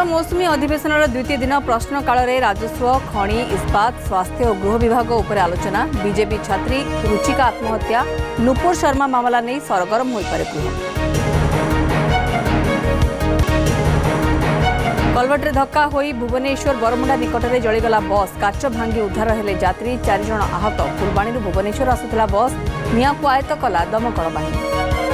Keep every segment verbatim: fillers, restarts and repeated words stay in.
संसद मौसुमी अधिवेशन द्वितीय दिन प्रश्नकाल में राजस्व खनि इस्पात स्वास्थ्य और गृह विभाग उपर आलोचना बीजेपी छात्री रुचिका आत्महत्या नुपुर शर्मा मामला नहीं सरगरम हो पारे गृह कलवट्रे धक्का होई भुवनेश्वर बरमुंडा निकट में जलीगला बस काच भांगी उद्धार हेले यात्री चार जण आहत फुलबाणी भुवनेश्वर आसुला बस निया को आयत्त कला दमकल बाहिनी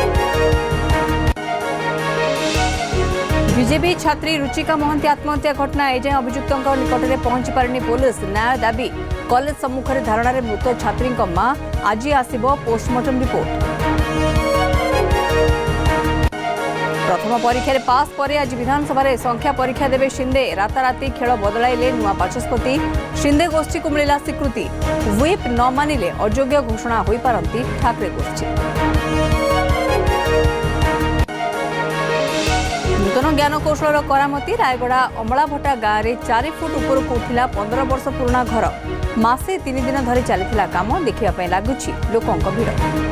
बीजेपी छात्री रुचिका महंती आत्महत्या घटना एजाए अभियुक्तों निकट में पहुंची पारिनी पुलिस न्याय दाबी कॉलेज सम्मुख में धारणा मृत छात्री मां आज आसिबो पोस्टमार्टम रिपोर्ट प्रथम परीक्षा रे पास पर आज विधानसभा रे संख्या परीक्षा देवे शिंदे राताराती खेल बदलाइले नुआ बाचस्पति शिंदे गोष्ठी को मिला स्वीकृति व्हिप न मानिले अयोग्य घोषणा होई पारंती ठाकरे गोष्ठी नूतन ज्ञान कौशल करामती रायगड़ा अमलाभटा गाँव में चार फुट ऊपर को उठिला पंद्रह वर्ष पुराना घर मासे तीन दिन धरी चली काम देखा लगुच लोकों भिड़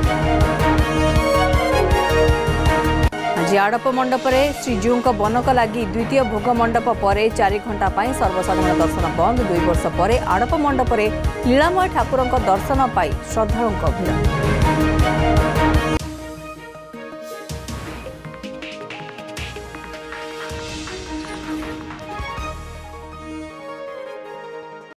आज आड़प मंडप में श्रीजीऊ बनक लगी द्वितीय भोग मंडप पर चार घंटा सर्वसाधारण दर्शन बंद दुई वर्ष पर आड़प मंडप में लीलामय ठाकुर दर्शन पाई श्रद्धालुओं भिड़।